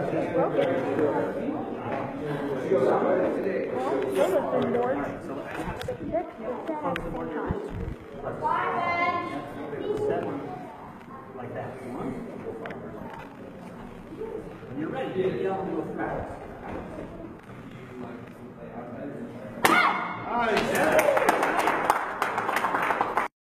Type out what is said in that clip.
When you're ready, get down to a fast.